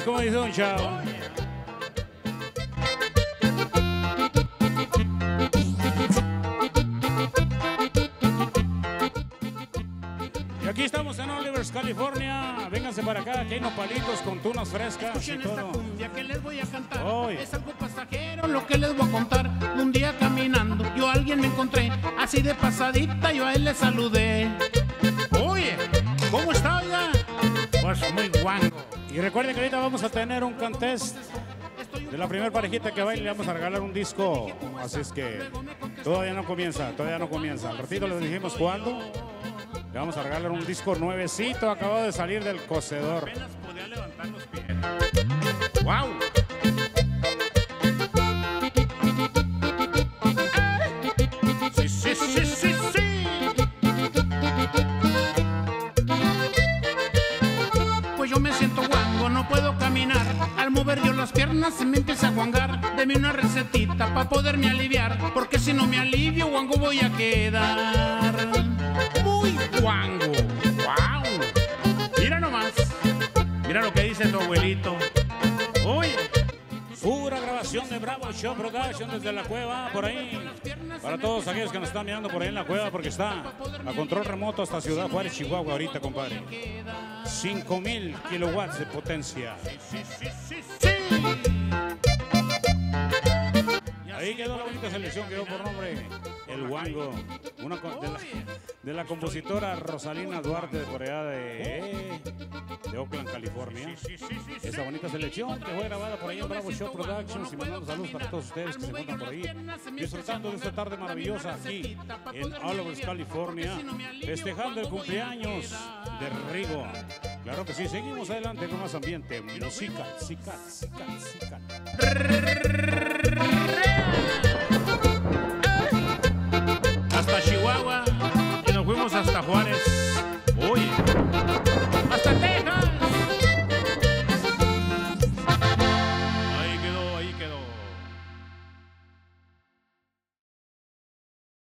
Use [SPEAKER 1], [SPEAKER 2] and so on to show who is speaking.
[SPEAKER 1] como dice Don Chao. Y aquí estamos en Olivers, California. Vénganse para acá, que hay nopalitos con tunas frescas.
[SPEAKER 2] Escuchen
[SPEAKER 1] y
[SPEAKER 2] esta
[SPEAKER 1] todo.
[SPEAKER 2] cumbia que les voy a cantar.
[SPEAKER 1] Oye.
[SPEAKER 2] Es algo pasajero lo que les voy a contar. Un día caminando yo a alguien me encontré, así de pasadita yo a él le saludé. Oye, ¿cómo está, oiga? Pues muy guango.
[SPEAKER 1] Y recuerden que ahorita vamos a tener un contest de la primera parejita que baile. Le vamos a regalar un disco. Así es que todavía no comienza, todavía no comienza. Al ratito les dijimos cuándo. Le vamos a regalar un disco nuevecito, acabado de salir del cocedor.
[SPEAKER 2] Apenas podía levantar los pies. ¡Wow! Sí, sí, sí, sí, sí. Pues yo me siento guango, no puedo caminar. Al mover yo las piernas se me empieza a guangar. Deme una recetita para poderme aliviar, porque si no me alivio, guango voy a quedar. Muy guango. ¡Wow! Mira nomás. Mira lo que dice tu abuelito. Uy.
[SPEAKER 1] Pura grabación de Bravo Show Production desde la cueva, por ahí. Para todos aquellos que nos están mirando por ahí en la cueva, porque está a control remoto hasta Ciudad Juárez, Chihuahua, ahorita, compadre. 5,000 kilowatts de potencia. Ahí quedó la bonita selección, quedó por nombre El Guango, una de la compositora Rosalina Duarte, de por allá de Oakland, California. Esa bonita selección que fue grabada por ahí en Bravo Show Productions, y mandando saludos para todos ustedes que se encuentran por ahí disfrutando de esta tarde maravillosa aquí en Olivers, California, festejando el cumpleaños de Rigo. Claro que sí, seguimos adelante con más ambiente musical.